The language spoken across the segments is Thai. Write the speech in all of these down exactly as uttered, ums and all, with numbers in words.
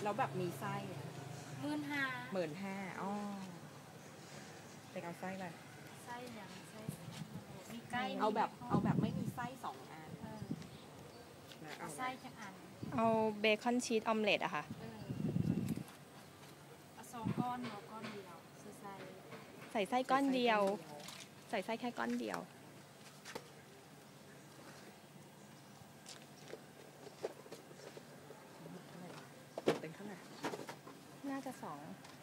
แล้วแบบมีไส้หมื่นห้าหมื่นห้าอ๋อเป็นเอาไส้เลยไส้อย่างไส้มีไก่เอาแบบเอาแบบไม่มีไส้สองอันเอาไส้แค่อันเอาเบคอนชีสออมเล็ตอะค่ะเอาสองก้อนหรือก้อนเดียวใส่ใส่ไส้ก้อนเดียวใส่ไส้แค่ก้อนเดียวเป็นเท่าไหร่น่าจะสอง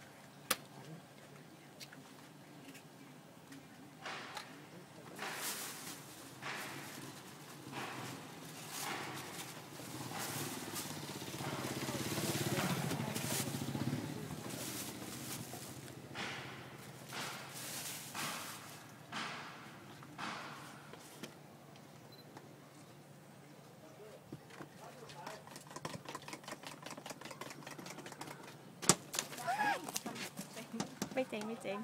ไม่เจ๊งไม่เจ๊ง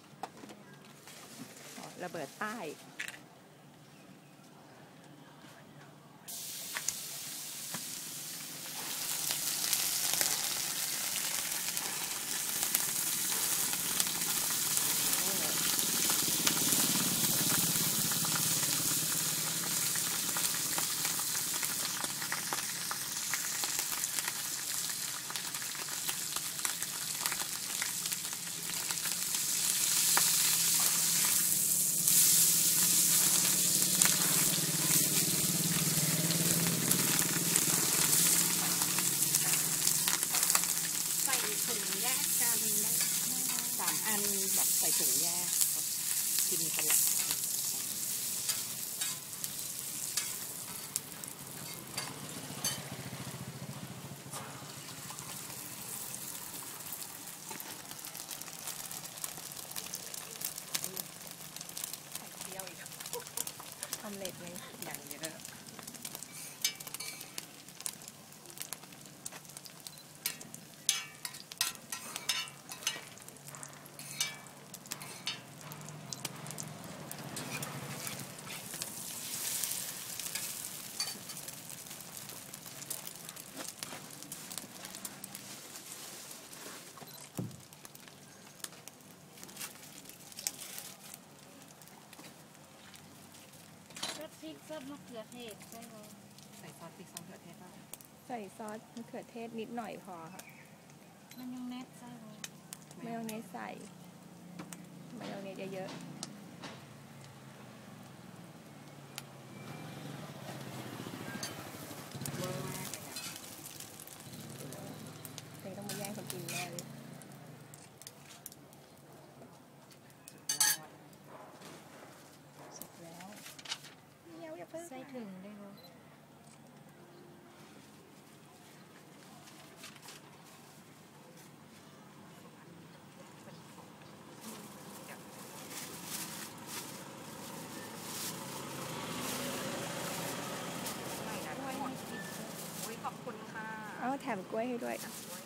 ระเบิดใต้ถุงแยกกันได้สามอันแบบใส่ถุงแยกกินกันละใส่เที่ยวอีกออมเล็ตเลยอย่างเยอะพริกซอสมะเขือเทศใช่ไหมใส่ซอสพริกซอสมะเขือเทศป่ะใส่ซอสมะเขือเทศนิดหน่อยพอค่ะมายองเนสใช่ไหมมายองเนสใส่มายองเนสเยอะเวอร์มากเลยๆเจ๊ต้องมาแย่งคนกินแน่เลยใส่ถึงได้ไหมขอบคุณค่ะเอาแถมกล้วยให้ด้วย